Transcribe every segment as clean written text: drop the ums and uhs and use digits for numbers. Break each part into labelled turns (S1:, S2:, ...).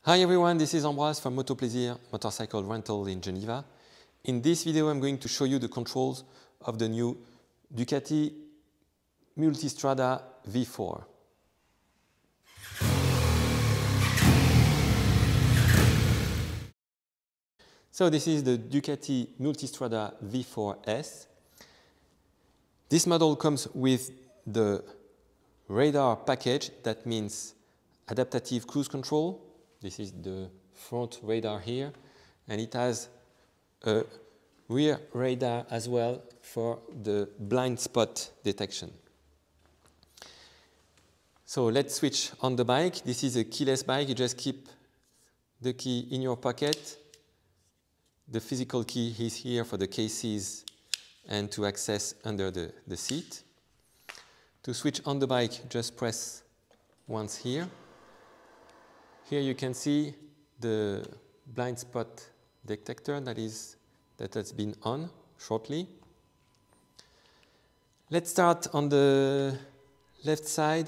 S1: Hi everyone, this is Ambroise from Motoplaisir Motorcycle Rental in Geneva. In this video I'm going to show you the controls of the new Ducati Multistrada V4. So this is the Ducati Multistrada V4S. This model comes with the radar package, that means adaptive cruise control. This is the front radar here, and it has a rear radar as well for the blind spot detection. So let's switch on the bike. This is a keyless bike. You just keep the key in your pocket. The physical key is here for the cases and to access under the seat. To switch on the bike, just press once here. Here you can see the blind spot detector that has been on shortly. Let's start on the left side.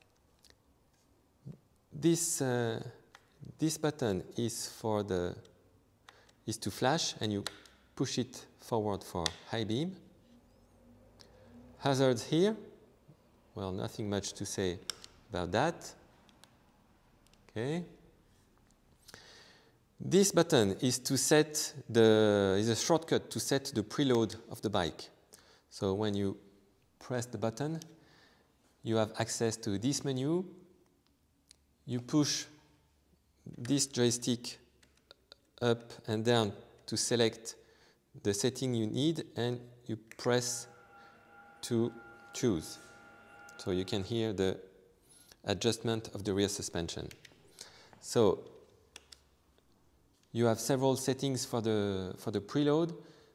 S1: This button is to flash, and you push it forward for high beam. Hazards here. Well, nothing much to say about that. Okay. This button is a shortcut to set the preload of the bike. So when you press the button, you have access to this menu. You push this joystick up and down to select the setting you need, and you press to choose. So you can hear the adjustment of the rear suspension. So you have several settings for the preload.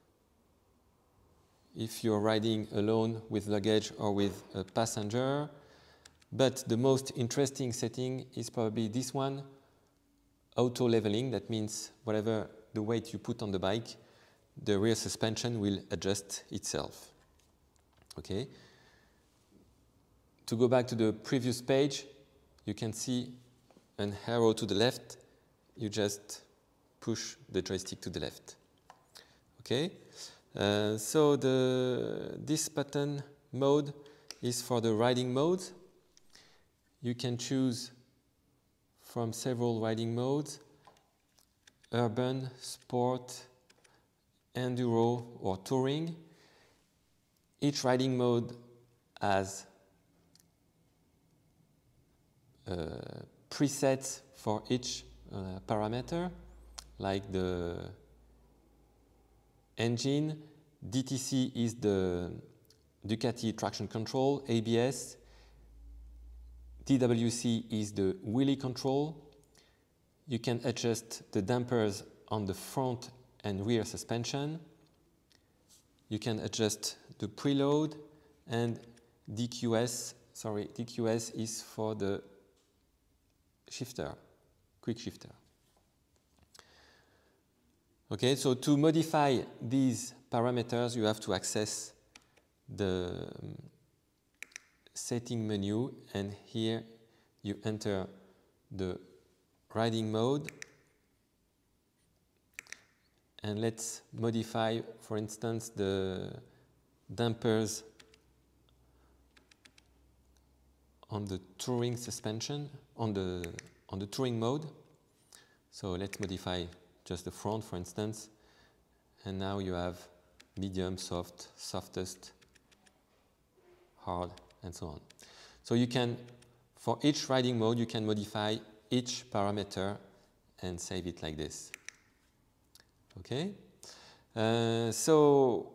S1: If you're riding alone with luggage or with a passenger. But the most interesting setting is probably this one, auto leveling. That means whatever the weight you put on the bike, the rear suspension will adjust itself. Okay. To go back to the previous page, you can see an arrow to the left. You just push the joystick to the left. Okay. So this button mode is for the riding modes. You can choose from several riding modes: urban, sport, enduro, or touring. Each riding mode has presets for each parameter, like the engine. DTC is the Ducati traction control. ABS. DWC is the wheelie control. You can adjust the dampers on the front and rear suspension. You can adjust the preload, and DQS is for the shifter, quick shifter. Okay, so to modify these parameters, you have to access the setting menu, and here you enter the riding mode. And let's modify, for instance, the dampers on the touring suspension, on the touring mode. So let's modify just the front, for instance. And now you have medium, soft, softest, hard, and so on. So you can, for each riding mode, you can modify each parameter and save it like this. Okay. So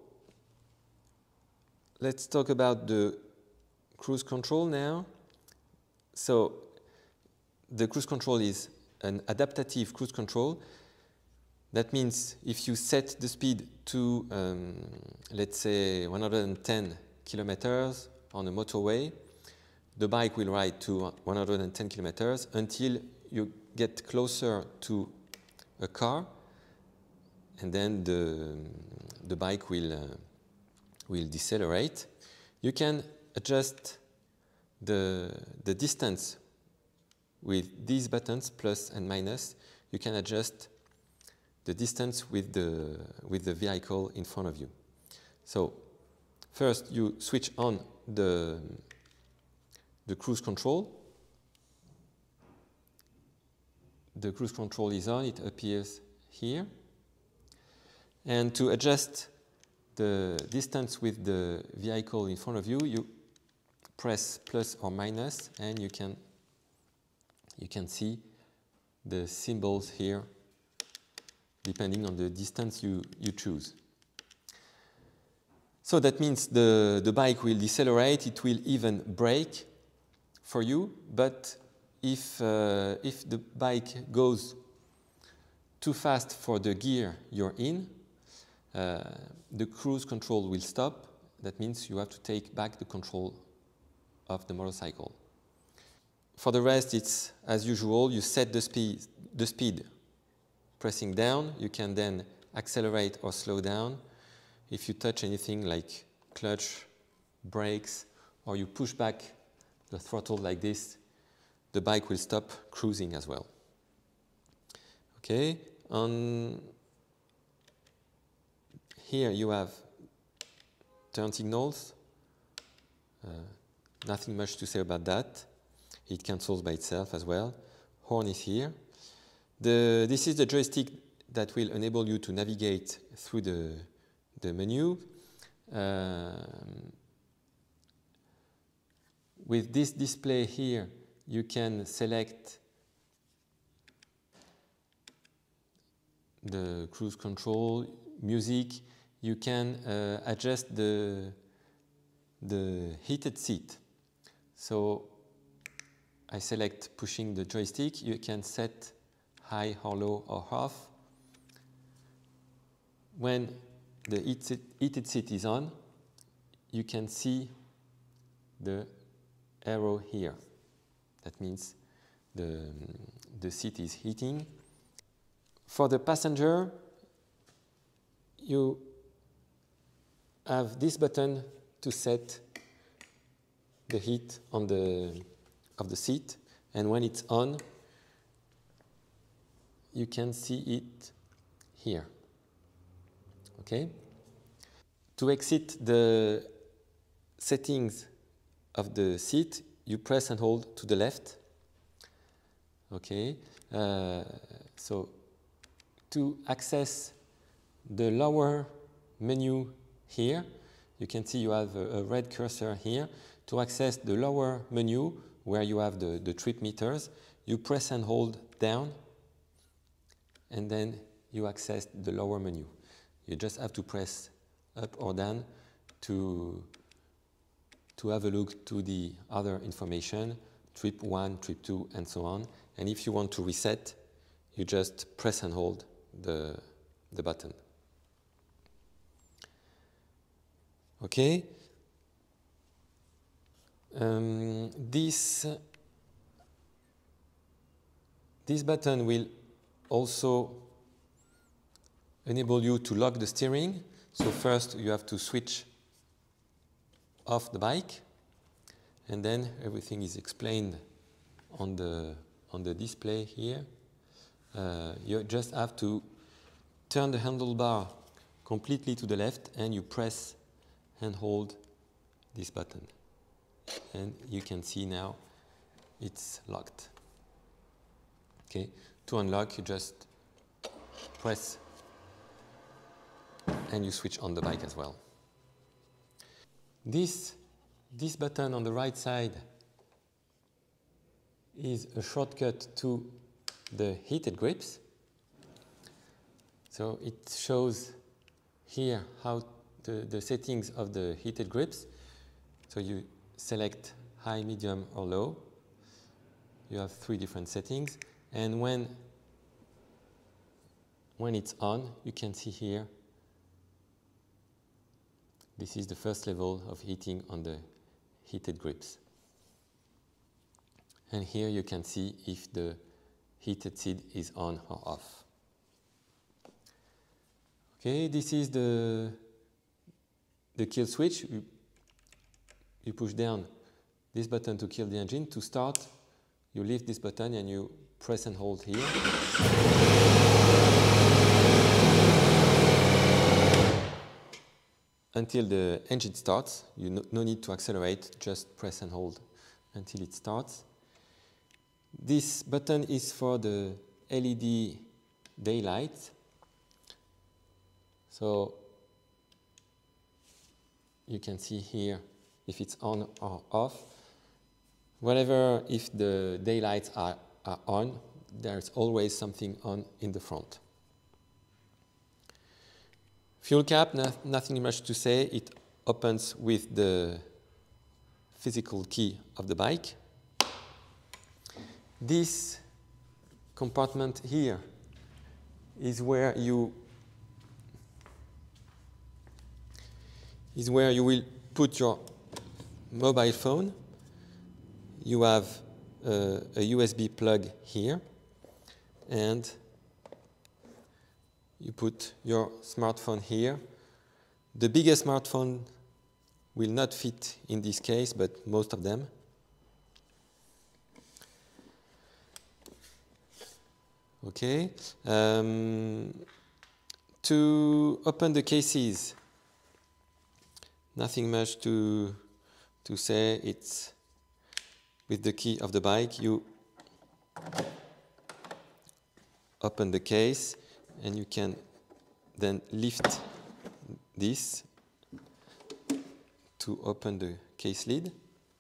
S1: let's talk about the cruise control now. So the cruise control is an adaptive cruise control. That means if you set the speed to, let's say, 110 kilometers on a motorway, the bike will ride to 110 kilometers until you get closer to a car, and then the bike will decelerate. You can adjust the distance with these buttons, plus and minus, you can adjust the distance with the vehicle in front of you. So first you switch on the cruise control. The cruise control is on, it appears here. And to adjust the distance with the vehicle in front of you, you press plus or minus, and you can see the symbols here depending on the distance you choose. So that means the bike will decelerate, it will even brake for you, but if the bike goes too fast for the gear you're in, the cruise control will stop. That means you have to take back the control of the motorcycle. For the rest, it's as usual, you set the speed pressing down. You can then accelerate or slow down. If you touch anything like clutch, brakes, or you push back the throttle like this, the bike will stop cruising as well. Okay, here you have turn signals. Nothing much to say about that. It cancels by itself as well. Horn is here. This is the joystick that will enable you to navigate through the menu. With this display here, you can select the cruise control, music. You can adjust the heated seat. So I select pushing the joystick. You can set high or low or off. When the heated seat is on, you can see the arrow here. That means the seat is heating. For the passenger, you have this button to set the heat of the seat, and when it's on, you can see it here. Okay? To exit the settings of the seat, you press and hold to the left. Okay? So to access the lower menu here, you can see you have a red cursor here. To access the lower menu, where you have the trip meters, you press and hold down, and then you access the lower menu. You just have to press up or down to have a look to the other information, trip 1, trip 2, and so on. And if you want to reset, you just press and hold the button. Okay. This button will also enable you to lock the steering. So first you have to switch off the bike, and then everything is explained on the display here. You just have to turn the handlebar completely to the left, and you press and hold this button. And you can see now it's locked. Okay, to unlock, you just press and you switch on the bike as well. This button on the right side is a shortcut to the heated grips. So it shows here how the settings of the heated grips. So you select high, medium, or low. You have 3 different settings, and when it's on, you can see here, this is the first level of heating on the heated grips. And here you can see if the heated seat is on or off. Okay, this is the kill switch. You push down this button to kill the engine. To start, you lift this button and you press and hold here. Until the engine starts. You no need to accelerate, just press and hold until it starts. This button is for the LED daylight. So you can see here if it's on or off. Whatever, if the daylights are on, there's always something on in the front. Fuel cap, nothing much to say. It opens with the physical key of the bike. This compartment here is where you will put your mobile phone. You have a USB plug here, and you put your smartphone here. The biggest smartphone will not fit in this case, but most of them. Okay. To open the cases, nothing much to say. It's with the key of the bike. You open the case, and you can then lift this to open the case lid.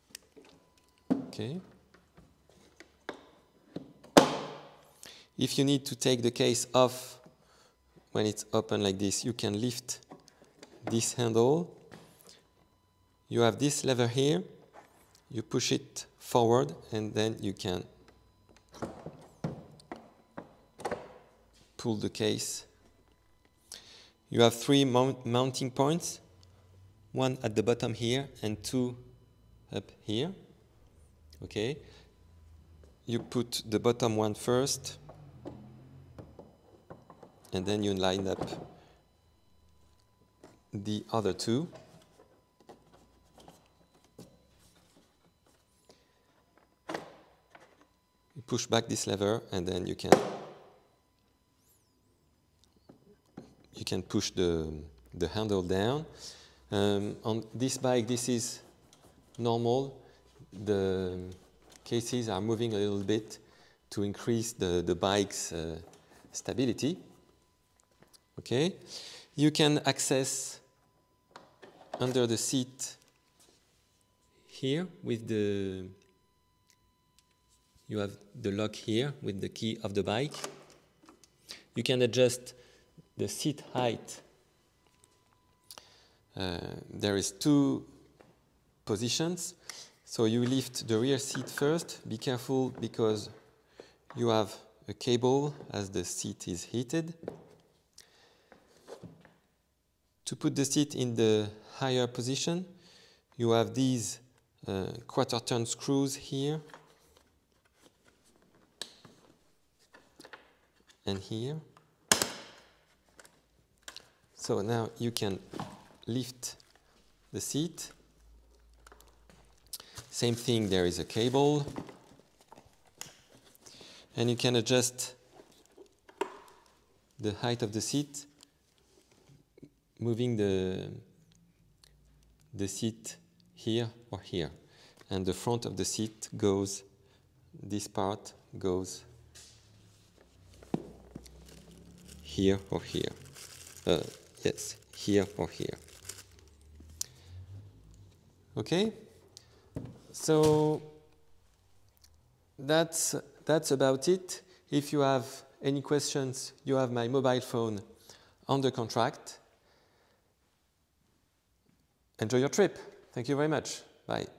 S1: Okay. If you need to take the case off when it's open like this, you can lift this handle. You have this lever here. You push it forward, and then you can pull the case. You have 3 mounting points, 1 at the bottom here and 2 up here. Okay. You put the bottom one first, and then you line up the other 2. You push back this lever, and then you can push the handle down. On this bike, this is normal. The cases are moving a little bit to increase the bike's stability. Okay. You can access under the seat here with you have the lock here with the key of the bike. You can adjust the seat height. There is 2 positions. So you lift the rear seat first. Be careful because you have a cable as the seat is heated. To put the seat in the higher position, you have these quarter-turn screws here and here. So now you can lift the seat. Same thing, there is a cable. And you can adjust the height of the seat, moving the seat here or here. And the front of the seat goes, this part goes here or here. Yes, here or here. Okay, so that's about it. If you have any questions, you have my mobile phone on the contract. Enjoy your trip. Thank you very much. Bye.